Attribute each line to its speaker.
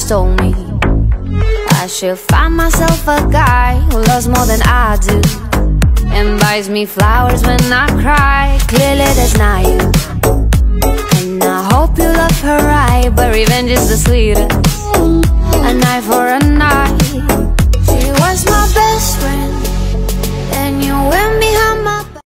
Speaker 1: told me I should find myself a guy who loves more than I do and buys me flowers when I cry. Clearly that's not you, and I hope you love her right, but revenge is the sweetest. A night for a night.